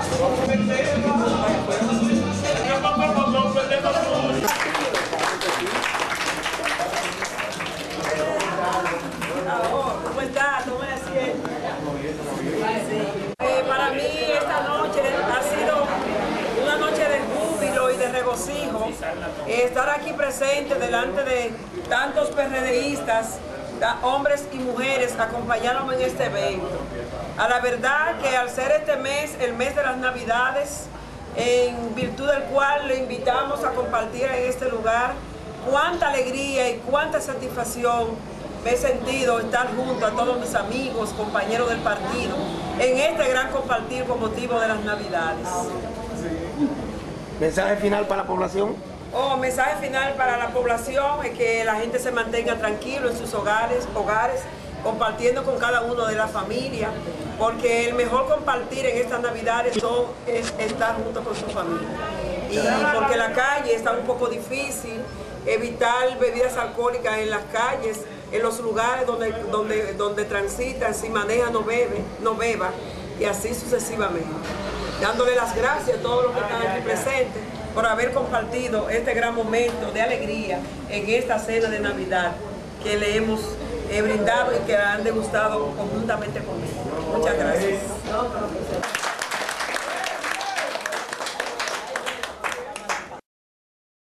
¿Cómo está? ¿Cómo es? Para mí esta noche ha sido una noche de júbilo y de regocijo. Estar aquí presente delante de tantos PRDistas, hombres y mujeres, acompañándome en este evento. A la verdad que al ser este mes, el mes de las Navidades, en virtud del cual le invitamos a compartir en este lugar, cuánta alegría y cuánta satisfacción me he sentido estar junto a todos mis amigos, compañeros del partido, en este gran compartir con motivo de las Navidades. ¿Mensaje final para la población? Mensaje final para la población es que la gente se mantenga tranquilo en sus hogares, compartiendo con cada uno de la familia, porque el mejor compartir en estas Navidades es estar junto con su familia. Y porque la calle está un poco difícil, evitar bebidas alcohólicas en las calles, en los lugares donde transitan, si maneja no beba, y así sucesivamente. Dándole las gracias a todos los que están aquí presentes por haber compartido este gran momento de alegría en esta cena de Navidad que le hemos brindado y que han degustado conjuntamente conmigo. Muchas gracias.